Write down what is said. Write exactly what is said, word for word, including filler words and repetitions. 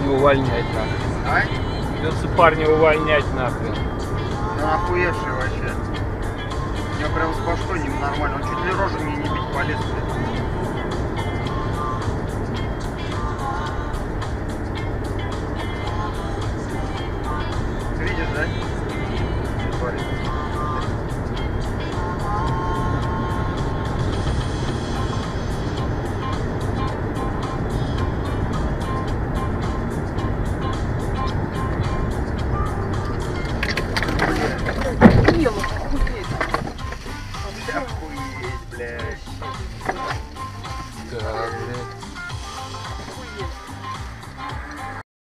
парня увольнять нахрен. А? Придется парня увольнять нахрен. Ну охуевший вообще. Я прям с башкой ним нормально. Он чуть ли рожу мне не бить полез.